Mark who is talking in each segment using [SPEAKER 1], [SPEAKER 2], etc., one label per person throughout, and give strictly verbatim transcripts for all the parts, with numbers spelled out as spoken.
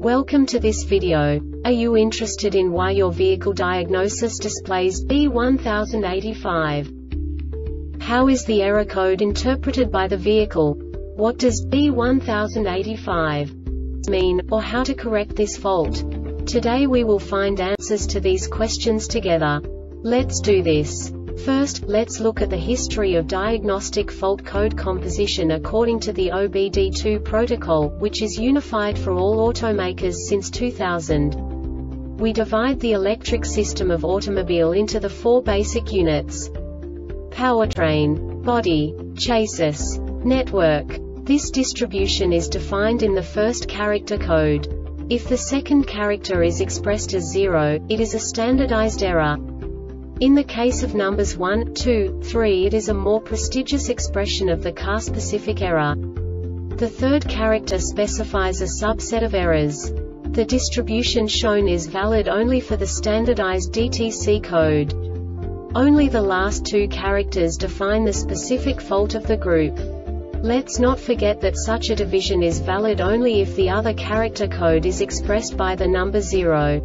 [SPEAKER 1] Welcome to this video. Are you interested in why your vehicle diagnosis displays B one thousand eighty-five? How is the error code interpreted by the vehicle? What does B one thousand eighty-five mean, or how to correct this fault? Today we will find answers to these questions together. Let's do this. First, let's look at the history of diagnostic fault code composition according to the O B D two protocol, which is unified for all automakers since two thousand. We divide the electric system of automobile into the four basic units: powertrain, body, chassis, network. This distribution is defined in the first character code. If the second character is expressed as zero, it is a standardized error. In the case of numbers one, two, three, it is a more prestigious expression of the car-specific error. The third character specifies a subset of errors. The distribution shown is valid only for the standardized D T C code. Only the last two characters define the specific fault of the group. Let's not forget that such a division is valid only if the other character code is expressed by the number zero.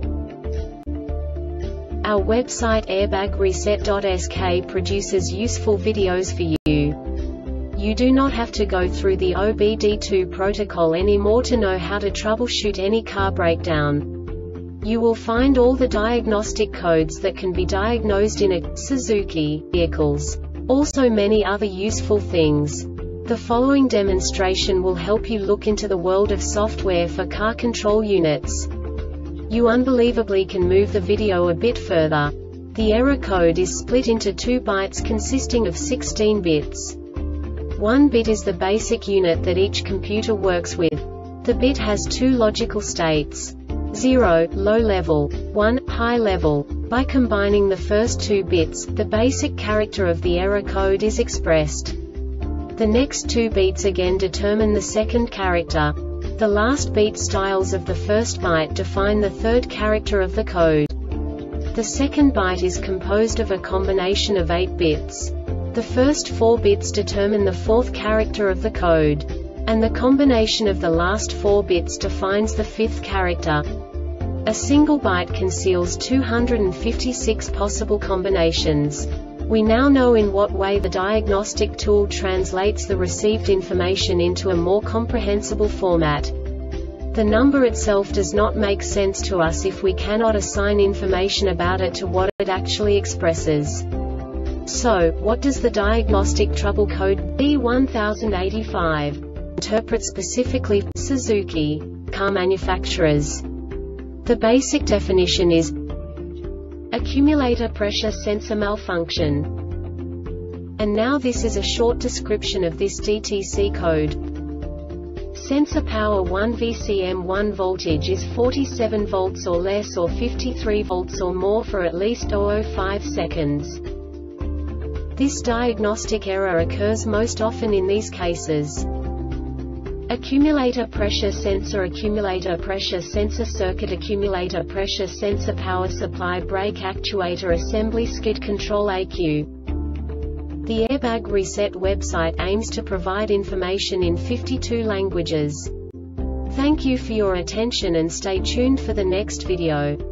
[SPEAKER 1] Our website airbag reset dot S K produces useful videos for you. You do not have to go through the O B D two protocol anymore to know how to troubleshoot any car breakdown. You will find all the diagnostic codes that can be diagnosed in a Suzuki vehicles. Also many other useful things. The following demonstration will help you look into the world of software for car control units. You unbelievably can move the video a bit further. The error code is split into two bytes consisting of sixteen bits. One bit is the basic unit that each computer works with. The bit has two logical states: zero, low level, one, high level. By combining the first two bits, the basic character of the error code is expressed. The next two beats again determine the second character. The last beat styles of the first byte define the third character of the code. The second byte is composed of a combination of eight bits. The first four bits determine the fourth character of the code. And the combination of the last four bits defines the fifth character. A single byte conceals two hundred fifty-six possible combinations. We now know in what way the diagnostic tool translates the received information into a more comprehensible format. The number itself does not make sense to us if we cannot assign information about it to what it actually expresses. So, what does the diagnostic trouble code B one thousand eighty-five interpret specifically for Suzuki car manufacturers? The basic definition is accumulator pressure sensor malfunction. And now this is a short description of this D T C code. Sensor power one V C M one voltage is forty-seven volts or less or fifty-three volts or more for at least zero point zero five seconds. This diagnostic error occurs most often in these cases: accumulator pressure sensor, accumulator pressure sensor circuit, accumulator pressure sensor, power supply, brake actuator assembly, skid control A Q. The Airbag Reset website aims to provide information in fifty-two languages. Thank you for your attention and stay tuned for the next video.